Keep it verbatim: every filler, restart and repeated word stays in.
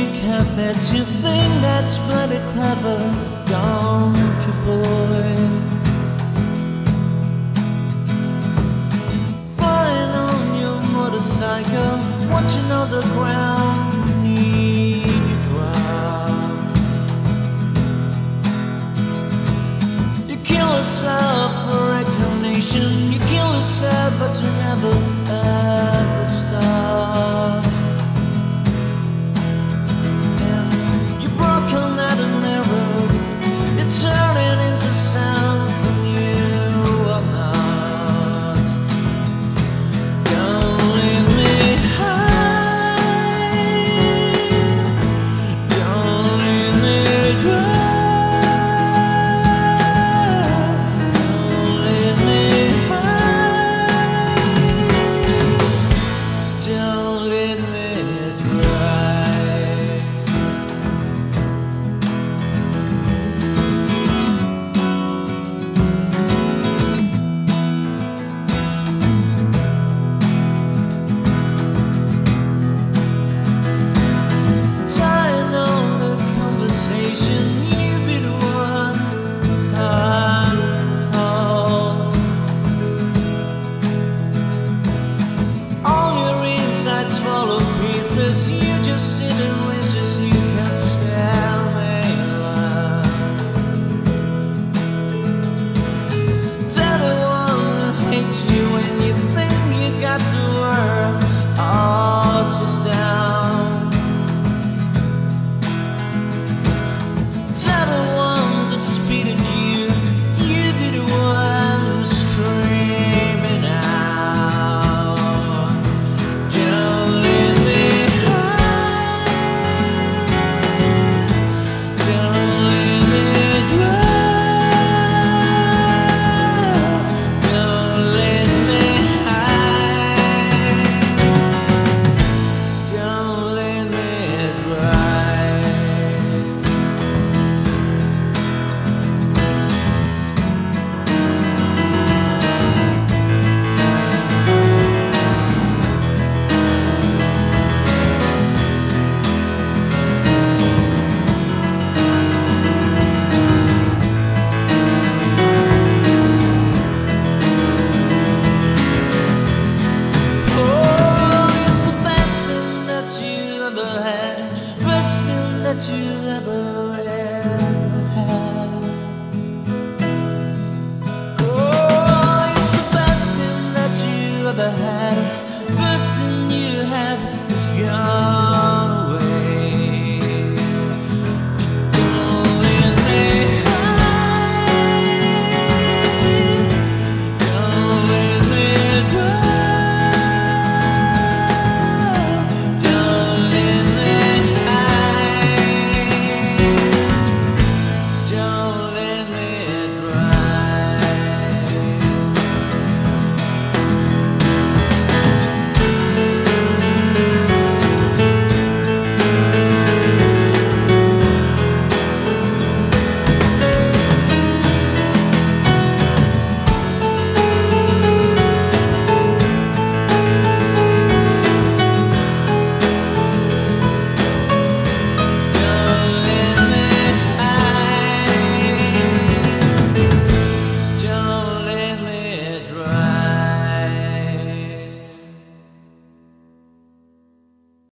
I bet you think that's bloody clever, don't you, boy? Flying on your motorcycle, watching all the ground beneath you drop. You kill yourself for recognition, you kill yourself but you never ever stop. Turning into something you are not. Don't leave me high, don't leave me dry, don't leave me high, don't leave me